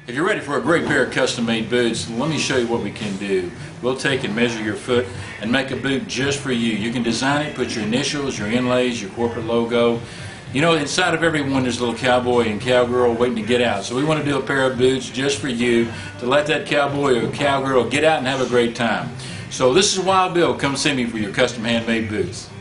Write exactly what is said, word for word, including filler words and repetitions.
If you're ready for a great pair of custom-made boots, let me show you what we can do. We'll take and measure your foot and make a boot just for you. You can design it, put your initials, your inlays, your corporate logo. You know, inside of everyone there's a little cowboy and cowgirl waiting to get out. So we want to do a pair of boots just for you to let that cowboy or cowgirl get out and have a great time. So this is Wild Bill. Come see me for your custom handmade boots.